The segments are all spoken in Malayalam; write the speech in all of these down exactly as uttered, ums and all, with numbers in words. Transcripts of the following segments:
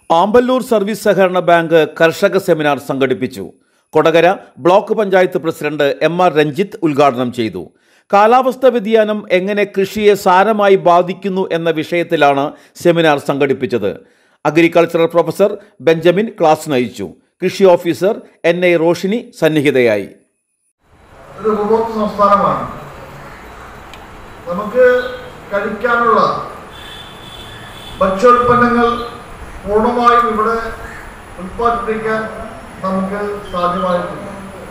ആമ്പല്ലൂർ സർവീസ് സഹകരണ ബാങ്ക് കർഷക സെമിനാർ സംഘടിപ്പിച്ചു. Kodakara block panchayat president M R Ranjith ഉദ്ഘാടനം ചെയ്തു. കാലാവസ്ഥാ വ്യതിയാനം എങ്ങനെ കൃഷിയെ സാരമായി ബാധിക്കുന്നു എന്ന വിഷയത്തിലാണ് സെമിനാർ സംഘടിപ്പിച്ചത്. അഗ്രികൾച്ചറൽ പ്രൊഫസർ ബെഞ്ചമിൻ ക്ലാസ് നയിച്ചു. കൃഷി ഓഫീസർ എൻ ഐ റോഷിനി സന്നിഹിതയായി. ഒരു ഉപഭോക്തൃ സംസ്ഥാനമാണ്. നമുക്ക് കഴിക്കാനുള്ള ഭക്ഷ്യോൽപ്പന്നങ്ങൾ പൂർണ്ണമായും ഇവിടെ ഉൽപ്പാദിപ്പിക്കാൻ നമുക്ക് സാധ്യമായിട്ടില്ല.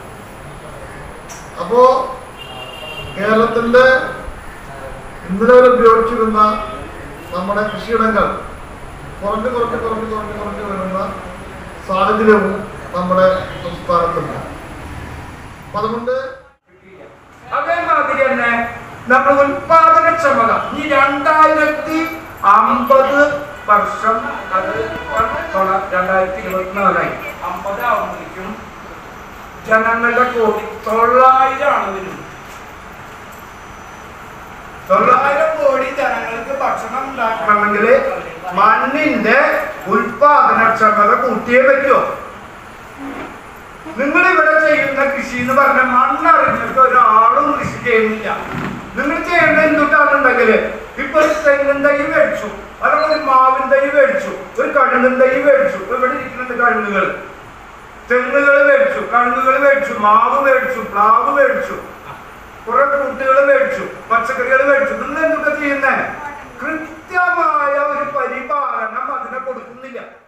അപ്പോൾ കേരളത്തിൻ്റെ ഇന്നലെ വരെ ഉപയോഗിച്ചിരുന്ന നമ്മുടെ കൃഷിയിടങ്ങൾ കുറഞ്ഞ് കുറഞ്ഞ് കുറഞ്ഞ് കുറഞ്ഞ് കുറഞ്ഞ് വരുന്ന സാഹചര്യവും നമ്മുടെ സംസ്ഥാനത്തുണ്ട്. അപ്പം അതുകൊണ്ട് അതേമാതിരി തന്നെ നമ്മൾ ഉൽപാദനക്ഷമത ഈ രണ്ടായിരത്തി അമ്പത് വർഷം അത് രണ്ടായിരത്തി ഇരുപത്തിനാലായി അമ്പത് ആവുമ്പോഴേക്കും ജനങ്ങളുടെ കോടി തൊള്ളായിരം ആണ് വരുന്നത്. തൊള്ളായിരം കോടി ജനങ്ങൾക്ക് ഭക്ഷണം ഉണ്ടാക്കണമെങ്കിൽ മണ്ണിന്റെ ഉൽപാദനക്ഷമത കൂട്ടിയേ പറ്റുമോ? നിങ്ങൾ ഇവിടെ ചെയ്യുന്ന കൃഷി എന്ന് പറഞ്ഞ മണ്ണറിഞ്ഞിട്ട് ഒരാളും കൃഷി ചെയ്യുന്നില്ല. നിങ്ങൾ ചെയ്യേണ്ട എന്തുട്ടാണെന്നുണ്ടെങ്കിൽ ഇപ്പൊ ഒരു തെങ്ങിൻ തൈ മേടിച്ചു, അല്ലെങ്കിൽ ഒരു മാവിൻ തൈ മേടിച്ചു, ഒരു കഴുങ്ങിൻ തൈ മേടിച്ചു. ഇവിടെ ഇരിക്കുന്നുണ്ട് കഴുങ്ങുകൾ, തെങ്ങുകൾ മേടിച്ചു, കഴുങ്ങുകൾ മേടിച്ചു, മാവ് മേടിച്ചു, പ്ലാവ് മേടിച്ചു, കുറെ കൂട്ടുകൾ മേടിച്ചു, പച്ചക്കറികൾ മേടിച്ചു. നിങ്ങൾ എന്തൊക്കെ ചെയ്യുന്നേ? കൃത്യമായ ഒരു പരിപാലനം അതിനെ കൊടുക്കുന്നില്ല.